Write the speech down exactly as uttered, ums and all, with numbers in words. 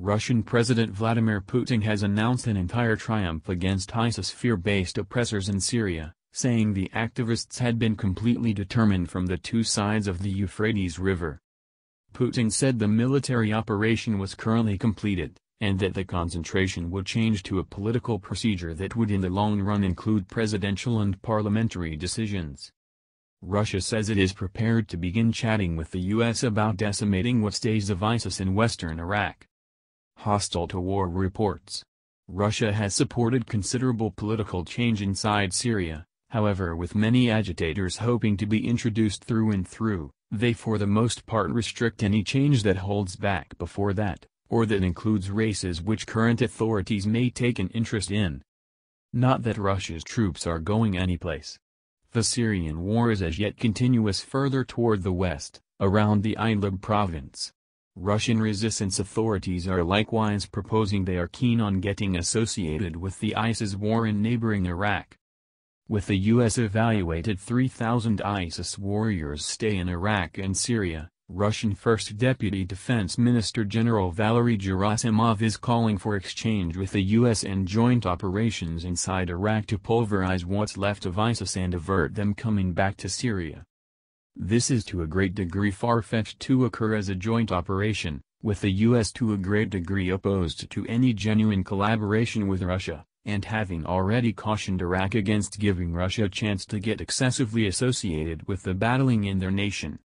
Russian President Vladimir Putin has announced an entire triumph against ISIS fear-based oppressors in Syria, saying the activists had been completely determined from the two sides of the Euphrates River. Putin said the military operation was currently completed, and that the concentration would change to a political procedure that would in the long run include presidential and parliamentary decisions. Russia says it is prepared to begin chatting with the U S about decimating what stays of ISIS in western Iraq. Hostile to war reports. Russia has supported considerable political change inside Syria, however, with many agitators hoping to be introduced through and through, they for the most part restrict any change that holds back before that, or that includes races which current authorities may take an interest in. Not that Russia's troops are going anyplace. The Syrian war is as yet continuous further toward the west, around the Idlib province. Russian resistance authorities are likewise proposing they are keen on getting associated with the ISIS war in neighboring Iraq. With the U S evaluated three thousand ISIS warriors stay in Iraq and Syria, Russian First Deputy Defense Minister General Valery Gerasimov is calling for exchange with the U S and joint operations inside Iraq to pulverize what's left of ISIS and avert them coming back to Syria. This is to a great degree far-fetched to occur as a joint operation, with the U S to a great degree opposed to any genuine collaboration with Russia, and having already cautioned Iraq against giving Russia a chance to get excessively associated with the battling in their nation.